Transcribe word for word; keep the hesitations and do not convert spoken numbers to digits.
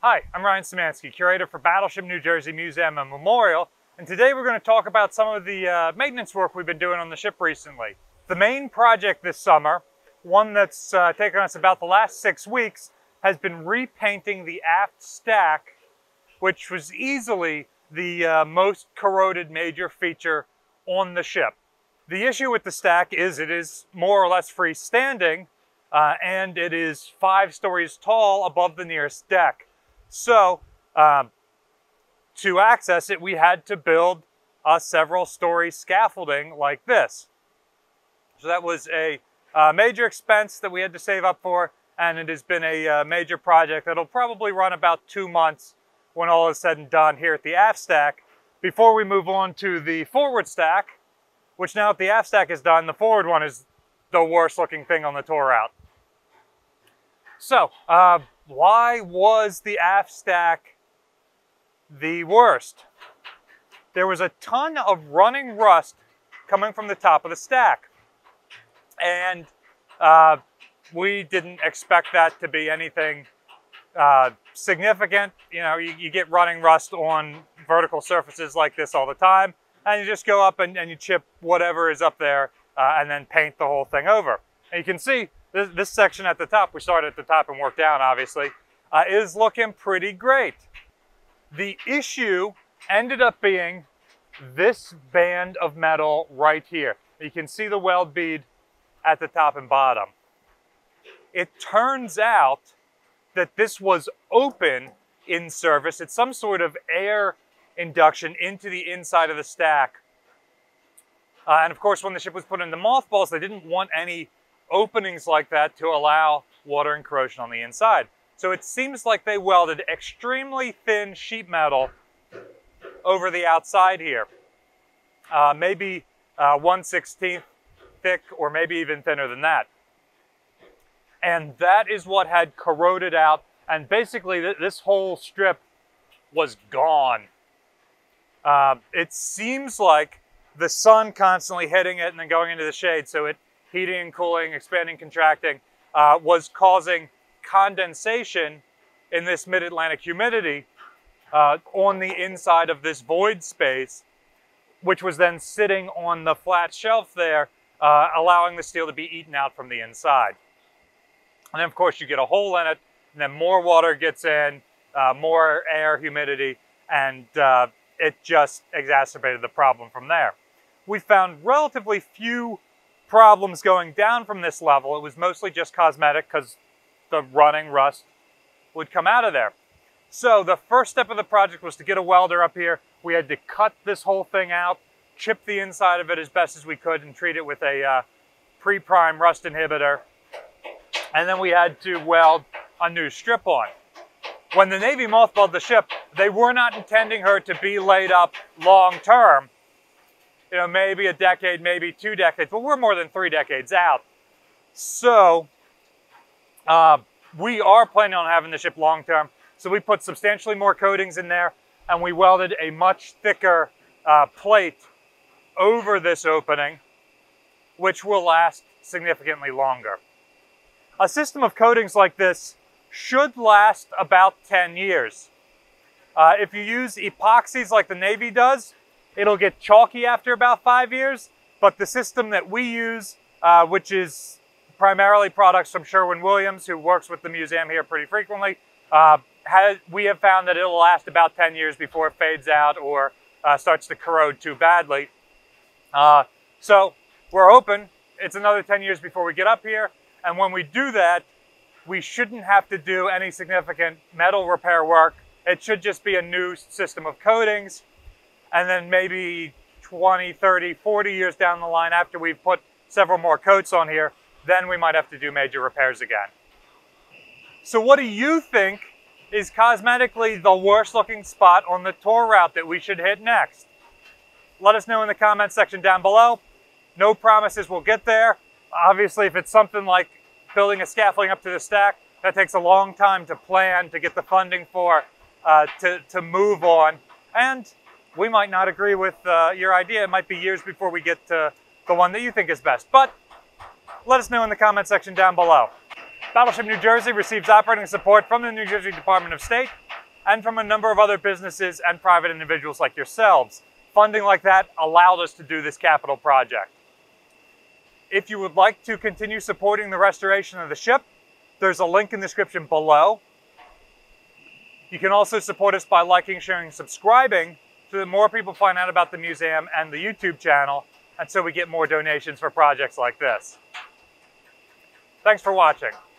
Hi, I'm Ryan Szymanski, curator for Battleship New Jersey Museum and Memorial, and today we're going to talk about some of the uh, maintenance work we've been doing on the ship recently. The main project this summer, one that's uh, taken us about the last six weeks, has been repainting the aft stack, which was easily the uh, most corroded major feature on the ship. The issue with the stack is it is more or less freestanding, uh, and it is five stories tall above the nearest deck. So, um, to access it, we had to build a several story scaffolding like this. So that was a uh, major expense that we had to save up for, and it has been a uh, major project that'll probably run about two months when all is said and done here at the aft stack, before we move on to the forward stack, which now that the aft stack is done, the forward one is the worst looking thing on the tour route. So, uh, why was the aft stack the worst? There was a ton of running rust coming from the top of the stack. And uh, we didn't expect that to be anything uh, significant. You know, you, you get running rust on vertical surfaces like this all the time, and you just go up and, and you chip whatever is up there uh, and then paint the whole thing over. And you can see this, this section at the top, we started at the top and worked down obviously, uh, is looking pretty great. The issue ended up being this band of metal right here. You can see the weld bead at the top and bottom. It turns out that this was open in service. It's some sort of air induction into the inside of the stack. Uh, and of course, when the ship was put into mothballs, they didn't want any openings like that to allow water and corrosion on the inside. So it seems like they welded extremely thin sheet metal over the outside here. Uh, maybe uh, one sixteenth thick, or maybe even thinner than that. And that is what had corroded out, and basically th this whole strip was gone. Uh, it seems like the sun constantly hitting it and then going into the shade, so it heating and cooling, expanding, contracting, uh, was causing condensation in this mid-Atlantic humidity uh, on the inside of this void space, which was then sitting on the flat shelf there, uh, allowing the steel to be eaten out from the inside. And then of course you get a hole in it, and then more water gets in, uh, more air, humidity, and uh, it just exacerbated the problem from there. We found relatively few problems going down from this level. It was mostly just cosmetic because the running rust would come out of there. So the first step of the project was to get a welder up here. We had to cut this whole thing out, chip the inside of it as best as we could, and treat it with a uh, pre-prime rust inhibitor. And then we had to weld a new strip on. When the Navy mothballed the ship, they were not intending her to be laid up long term. You know, maybe a decade, maybe two decades, but we're more than three decades out. So uh, we are planning on having the ship long term. So we put substantially more coatings in there, and we welded a much thicker uh, plate over this opening, which will last significantly longer. A system of coatings like this should last about ten years. Uh, if you use epoxies like the Navy does, it'll get chalky after about five years, but the system that we use, uh, which is primarily products from Sherwin-Williams, who works with the museum here pretty frequently, uh, has, we have found that it'll last about ten years before it fades out or uh, starts to corrode too badly. Uh, so we're open. It's another ten years before we get up here, and when we do that, we shouldn't have to do any significant metal repair work. It should just be a new system of coatings. And then maybe twenty, thirty, forty years down the line, after we've put several more coats on here, then we might have to do major repairs again. So what do you think is cosmetically the worst looking spot on the tour route that we should hit next? Let us know in the comments section down below. No promises we'll get there. Obviously, if it's something like building a scaffolding up to the stack, that takes a long time to plan, to get the funding for, uh, to, to move on. And we might not agree with uh, your idea. It might be years before we get to the one that you think is best. But let us know in the comment section down below. Battleship New Jersey receives operating support from the New Jersey Department of State and from a number of other businesses and private individuals like yourselves. Funding like that allowed us to do this capital project. If you would like to continue supporting the restoration of the ship, there's a link in the description below. You can also support us by liking, sharing, and subscribing so that more people find out about the museum and the YouTube channel, and so we get more donations for projects like this. Thanks for watching.